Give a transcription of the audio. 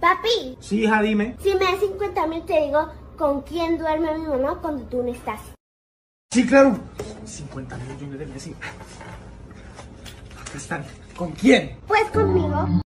Papi, Sí, hija, dime. si me das 50.000 te digo con quién duerme mi mamá cuando tú no estás. Sí, claro. 50 millones de Messi. Acá están. ¿Con quién? Pues conmigo.